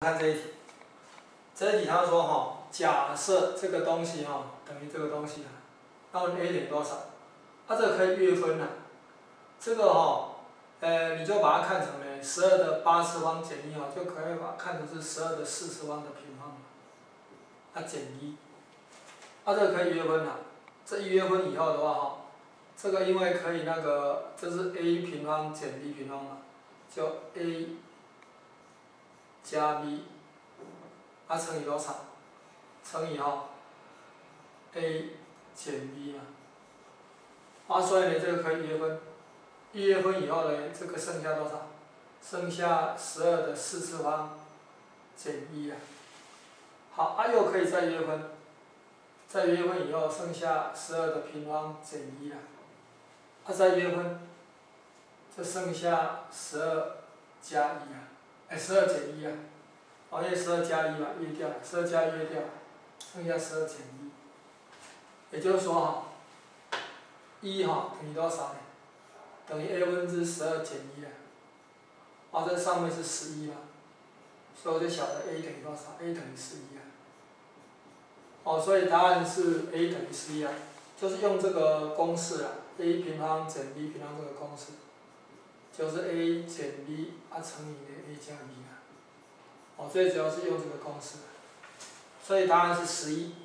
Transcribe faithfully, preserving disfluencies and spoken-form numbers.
看这一题，这一题他说哈，假设这个东西哈等于这个东西啊，那我们 a 等于多少？它、啊、这个可以约分呐、啊，这个哈，呃，你就把它看成呢十二的八次方减一哈，就可以把它看成是十二的四次方的平方，它、啊、减一，它、啊、这个可以约分呐、啊，这一约分以后的话哈，这个因为可以那个，这是 a 平方减 b 平方嘛，就 a 加 b， 它、啊、乘以多少？乘以哈 a 减 b 嘛，啊，所以呢这个可以约分，一约分以后呢，这个剩下多少？剩下十二的四次方减一啊。好，啊又可以再约分，再约分以后剩下十二的平方减一啊，啊再约分，就剩下十二加一啊，哎十二减一啊，哦因为十二加一嘛，约掉，十二加一约掉，剩下十二减一，也就是说哈，一哈等于多少呢？等于 a 分之十二减一啊，啊这上面是十一嘛，所以我就晓得 a 等于多少 ？a 等于十一啊。哦，所以答案是 a 等于十一啊，就是用这个公式啊 ，a 平方减 b 平方这个公式，就是 a 减 b 啊乘以 a 加 b 啊。哦，最主要是用这个公式，所以答案是十一。